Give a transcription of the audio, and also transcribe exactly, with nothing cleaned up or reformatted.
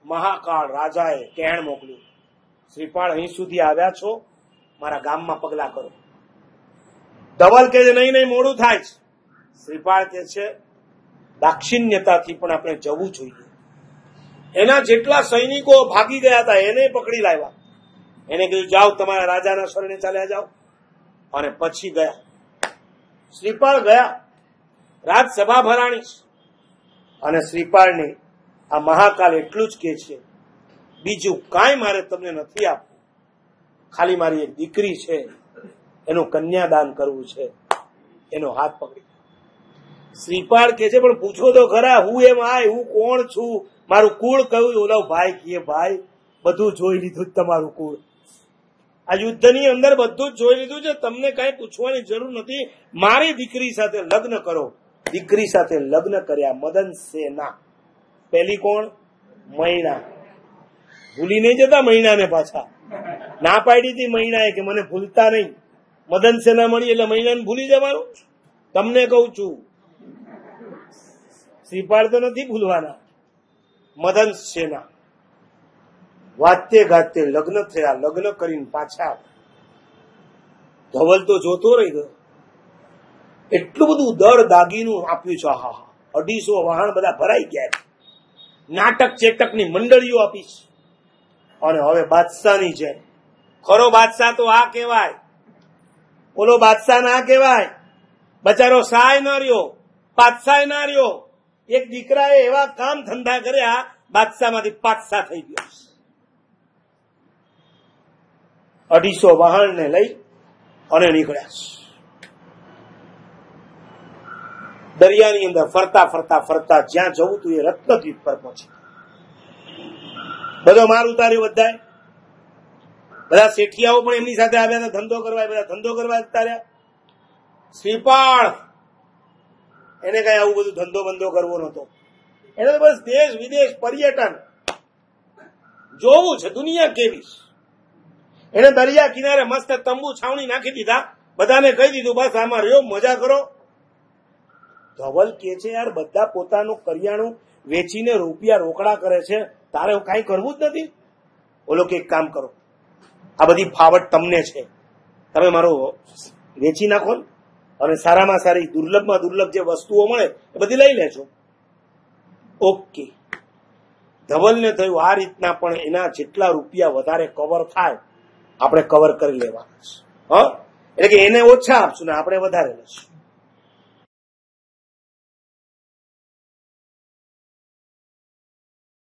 મહાકાળ રાજાએ કહેણ મોકલ્યું, શ્રીપાળ અહીં સુધી આવ્યા છો, મારા ગામમાં પગલા કરો. ધવલ કે છે નહીં નહીં મોડું થાય છે. શ્રીપાળ કે છે દાક્ષિણ્યતાથી પણ આપણે જવું જોઈએ. એના જેટલા સૈનિકો ભાગી ગયા હતા એને પકડી લાવ્યા. એને કીધું જાઓ તમારા રાજાના શરણે ચાલ્યા જાઓ. અને પછી ગયા. શ્રીપાળ ગયા. રાજસભા ભરાણી છે અને શ્રીપાળને આ મહાકાલ એટલું જ કે છે, બીજું કાંઈ મારે તમને નથી આપવું, ખાલી મારી એક દીકરી છે, એનું કન્યાદાન કરવું છે. એનો હાથ પકડી. શ્રીપાળ કે છે પણ પૂછો તો ખરા, હું એમ આય, હું કોણ છું, મારું કુળ કયું? ઓલો ભાઈ કે ભાઈ બધું જોઈ લીધું તમારું કુળ. આ યુદ્ધની અંદર બધું જ જોઈ લીધું છે, તમને કઈ પૂછવાની જરૂર નથી. મારી દીકરી સાથે લગ્ન કરો. દીકરી સાથે લગ્ન કર્યા મદન સેના. પેલી કોણ? મૈણા. ભૂલી નહીં જતા મૈણાને પાછા. ના પાડી હતી મૈણાએ કે મને ભૂલતા નહીં. મદન સેના મળી એટલે મૈણાને ભૂલી જવાનું? તમને કઉ છું, શ્રીપાળ તો નથી ભૂલવાના. મદન સેના વાતે ગાતે લગ્ન થયા. લગ્ન કરીને પાછા ધવલ તો જોતો રહી ગયો. એટલું બધું દળ દાગીનું આપ્યું છે. હા હા અઢીસો વાહન બધા ભરાઈ ગયા. નાટક ચેટકની મંડળીઓ આપી છે. અને હવે બાદશાહની છે. ખરો બાદશાહ તો આ કહેવાય, ઓલો બાદશાહ ના કહેવાય. બચારો સહાય ના રહ્યો, બાદશાહ ના રહ્યો. એક દીકરાએ એવા કામ ધંધા કર્યા, બાદશાહમાંથી પાદશાહ થઈ ગયો. અઢીસો વાહનને લઈ અને નીકળ્યા. દરિયાની અંદર ફરતા ફરતા ફરતા જ્યાં જવું તું એ રત્નદ્વીપ પર પહોંચી. બધો માર ઉતાર્યો. બધા બધા શેઠિયાઓ પણ એમની સાથે આવ્યા હતા ધંધો કરવા. બધા ધંધો કરવા ઉતાર્યા. શ્રીપાળ એને કઈ આવું બધું ધંધો બંધો કરવો નતો. એને તો બસ દેશ વિદેશ પર્યટન જોવું છે, દુનિયા કેવી. એને દરિયા કિનારે મસ્ત તંબુ છાવણી નાખી દીધા. બધાને કહી દીધું બસ આમાં રહ્યો, મજા કરો. ધવલ કે છે યાર બધા પોતાનું કરિયાણું વેચીને રૂપિયા રોકડા કરે છે, તારે કઈ કરવું જ નથી? ઓલો કે એક કામ કરો, આ બધી ફાવટ તમને છે, તમે મારો વેચી નાખો અને સારામાં સારી દુર્લભમાં દુર્લભ જે વસ્તુઓ મળે એ બધી લઈ લેજો. ઓકે. ધવલને થયું આ રીતના પણ એના જેટલા રૂપિયા વધારે કવર થાય આપણે કવર કરી લેવાના છે. હ એટલે કે એને ઓછા આપશું ને આપણે વધારે લઈશું.